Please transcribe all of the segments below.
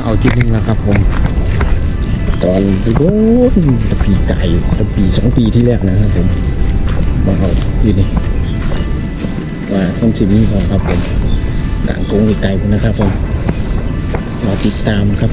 เอาที่นึงแล้วครับผมตอนโอ้ปีไก่ปี2 ปีที่แล้วนะครับผมมาเอาอยู่นี่ว่าต้องสิมีพอครับผมกลางกงไก่นะครับผมมาติดตามครับ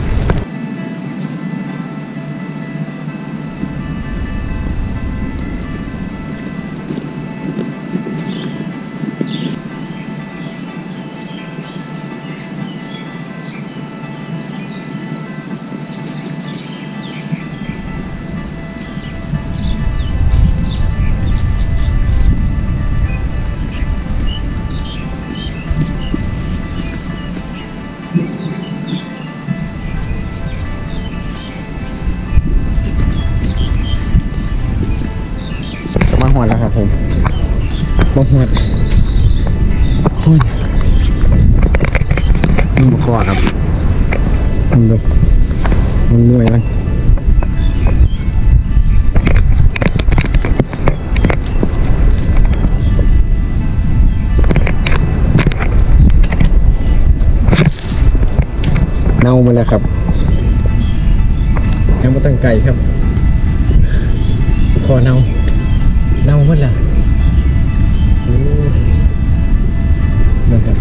หัวแล้วครับผมบกหัวมันบกคอครับมันดูมันเหนื่อยแล้วเน่ามาแล้วครับยังไม่ตั้งไก่ครับคอเน่าหมดแล้วโอ้นะครับ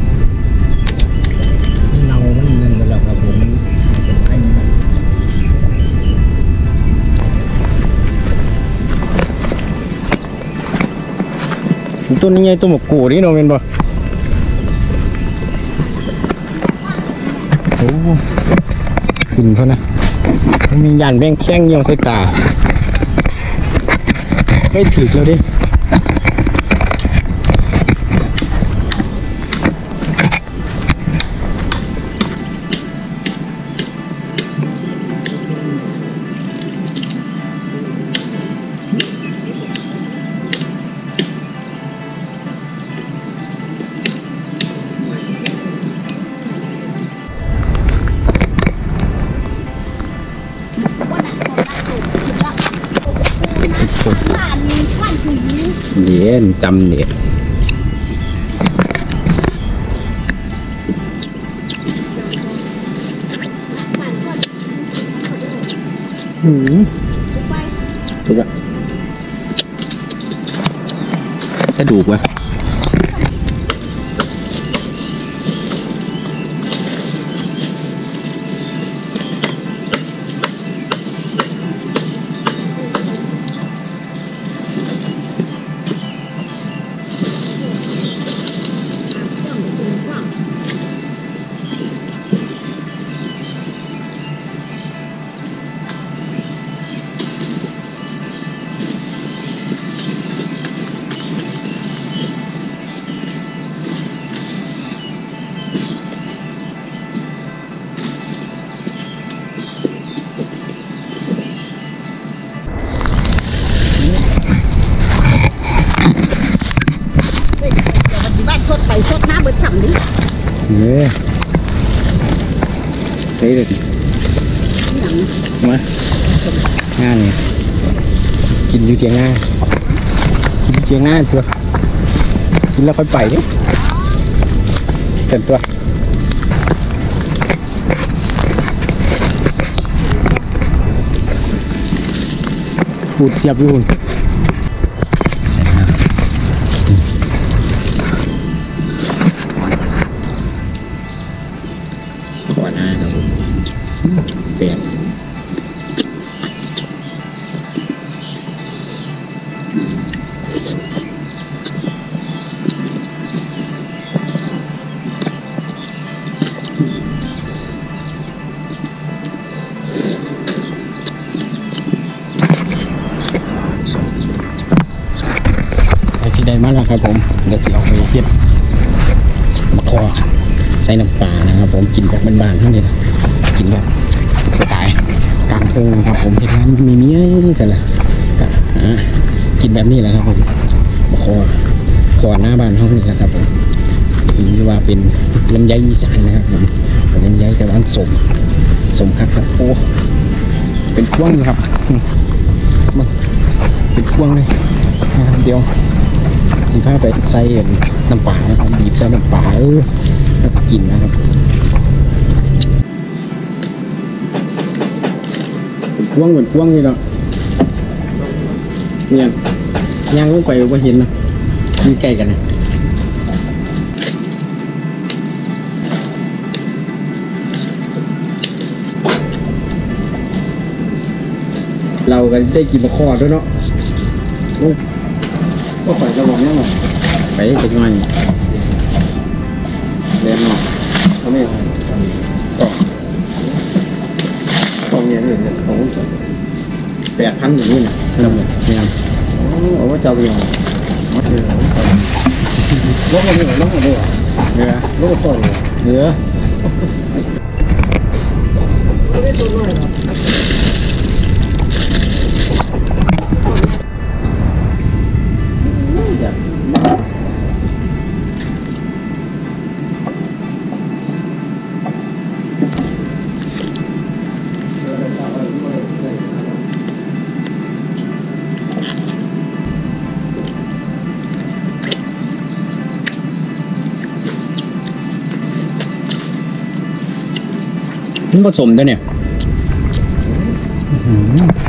เน่ามันนั่นหมดแล้วครับผมเป็นไอ้ต้นนี้ไงต้นหมกกูนี่น้องเป็นบ่โอ้ขึ้นเขานะมียันแบงแข้งยังใส่ตาให้ถือเราดิเย็นจำเนี่ยถูกปะจะดูกวะสดน้ำเบิดฉ่ำดิเนี่ยเฮ้ยเด็ดมางานเนี่ยกินอยู่เทียงง่ายกินเทียงง่ายตัวกินแล้วค่อยไปดิเต็มตัวพูดเสียบอยู่เปลี่ยนที่ได้มาแล้วครับผมเดี๋ยวจะเอาไปเย็บมะขอใส่น้ำปลานะครับผมกินแบบบ้านๆเท่านี้นะกินแบบสไตล์กลางทงนะครับผมเห็นร้านมีเนี้ยใช่ไหมกินแบบนี้แหละครับผมคอหน้าบ้านห้องนี้แหละครับผมนี่ว่าเป็นลำไยอีสานนะครับผมเป็นลำไยแต่ว่าสมครับโอ้เป็นพวงครับมันเป็นพวงเลยนะครับเดี๋ยวสิพาไปใส่น้ำปลานะครับบีบใส่น้ำปลาแล้วกินนะครับวงเหมือนพวงนี่เนาะเนี่ยย่างลงไปว่าเห็นนะมีไก่กันนะเราก็ได้กินมะขอด้วยเนาะก็ไปจะบอกยังไงไปจะงอนเรียนเนาะเขาไม่เอาก็ของเงี้ยนี่เนี่ยของ8,000อย่างนี้นะจำเลยเนี่ยโอ้ว่าเจ้าไปยังลบกันนี่ลบกันด้วยเนื้อลบก่อนเนื้อมันผสมด้วยเนี่ย